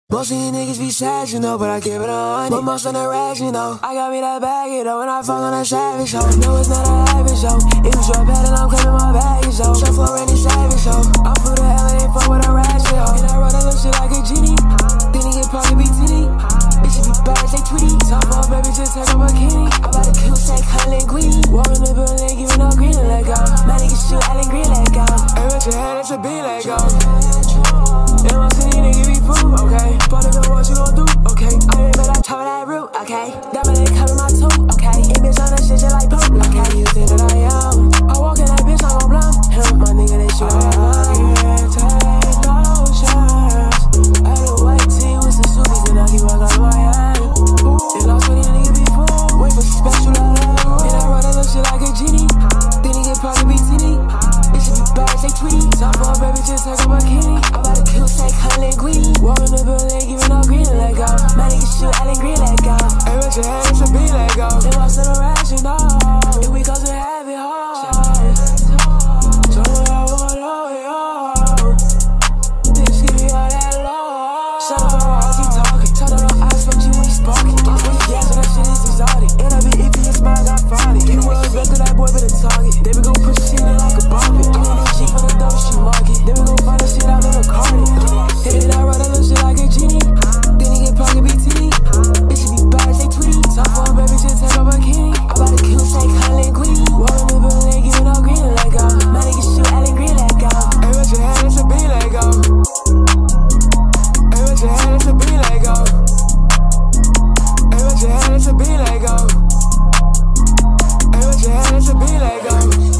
Most of these niggas be sad, you know, but I give it 100. But most on the rags, you know, I got me that bag, you know, and I fall on that savage, yo. No, it's not a habit, yo. If you drop bad, then I'm claiming my baggage, yo. Shot for Randy Savage, yo. I flew to L and ain't fuck with a ratchet, yo. And I run that little shit like a genie. Then he get pocket be titty. Bitches be bad, say tweety. Top off, baby, just take off my bikini. I'm about to kill, say, cuddle and greedy. Walk in the building, giving no green, let go. Man, niggas shoot, Allen Green, let go. Hey, what your head, it's a beat, let go. In my city, nigga be fool, okay. But nigga, what you gon' do, okay. I ain't been on top of that root, okay. That man ain't cover my tooth, okay. Ain't bitch on that shit just like poop, okay. You think that I am? I walk in that bitch, I'm gon' blunt him. My nigga, they shoot at can't take no shots. I had a white tee with some subies and I keep walking on my head. They lost when these niggas be fool. Wait for special love. And I run that little shit like a genie. Then he get pocket be titty. Bitches be bad, say tweety. Top off, baby, just take off my bikini. I'm about to kill, say, cuddle and greedy. Walk in the building, giving no green, let go. Man, niggas shoot, Allen Green, let go. Hey, what your head, it's a beat, let go. They lost in the rash, you know. If we cause we have it hard. So I want all yo. Bitch, give me all that love. Shut up, I keep talking. Turn on the eyes, fuck you when you sparking. Yeah, so that shit is exotic. And I be iffy, your smile got farted. You was back to that boy, but a target. They be gon' push shit in like a barbie. I ain't no cheap for the dope, she market. They be gon' find the shit out in the carton. And I run that little shit like a genie. Then he get pocket BT. Bitch, be bad, say tweety. Top on, baby, just take off my bikini. I'm about to kill, say, cuddle and greedy. Walk in the building, giving no green, let go. Man, niggas shoot, Allen Green, let go. Hey, what your head, it's a beat, let go. Hey, what your head, it's a beat, let go. Hey, what your head, it's a beat, let go. Hey, what your head, it's a beat, let go.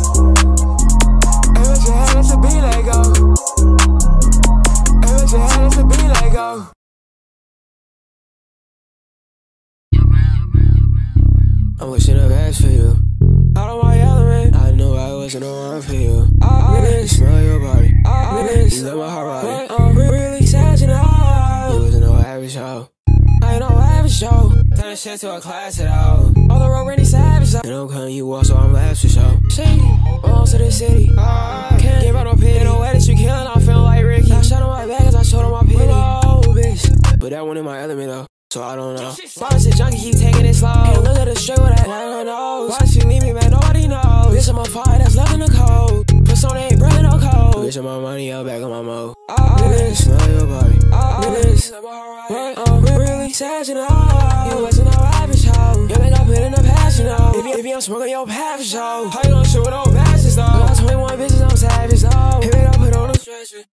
Hey, what your head, it's a beat, let go. Hey, what your head, it's a beat, let go. I'm wishing the best for you. Out of my element, I knew I wasn't the one for you. I didn't smell your body. I didn't smell my heart right. I'm really sad, you know. You wasn't no average show. I ain't no average show. Turn shit to a class at all. On the road, Randy Savage. And I'm cutting you off, so I'm last for show. Shady, on to the city. Can't give out no pity. No way that you killing, I'm feeling like Ricky. I shot on my back as I showed on my pity. Oh, bitch. But that one in my element, though. So I don't know. Why does the junkie keep taking it slow? Can't look at the straight with that on her nose. Why does she leave me, man? Nobody knows. Bitch, I'm a fire that's left in the cold. Persona ain't bringing no code. Bitch, I'm my money out back on my mode. Bitch, smell your body. Bitch, I'm really sad, you know. You wasn't no average hoe. You make I put in the past, you know. If you don't smoke on your path for show, how you gon' shoot with no bashes, though? I got 21 bitches, I'm savage, though. If it don't put on the stretcher.